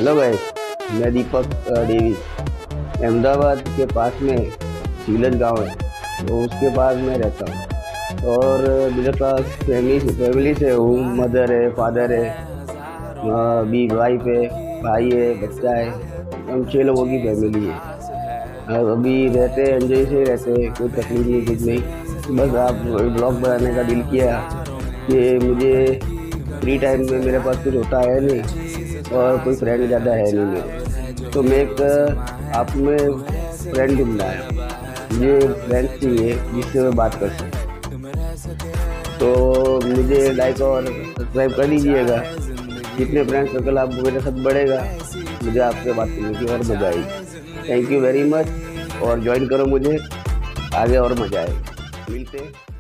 Hello भाई, मैं दीपक Davy. Ahmedabad के पास में सीलज गांव है, तो उसके पास मैं रहता हूँ। और मेरे पास फैमिली से हूँ। मदर है, फादर है, भी वाइफ है, भाई है, बच्चा है। हम 6 लोगों की फैमिली है। अब अभी रहते हैं, एंजॉय से रहते हैं, कोई तकलीफ नहीं, कुछ नहीं। बस आप ब्लॉग बनाने का दिल किया कि मुझे फ्री टाइम में मेरे पास कुछ होता है नहीं और कोई फ्रेंड ज़्यादा है नहीं मेरे, तो मैं एक आप में फ्रेंड ढूंढा है। मुझे फ्रेंड चाहिए जिससे मैं बात कर सकूँ, तो मुझे लाइक और सब्सक्राइब कर लीजिएगा। जितने फ्रेंड सर्कल आप मेरे साथ बढ़ेगा, मुझे आपसे बात करने की और मज़ा आएगी। थैंक यू वेरी मच, और ज्वाइन करो मुझे, आगे और मज़ा आएगी। मिलते हैं।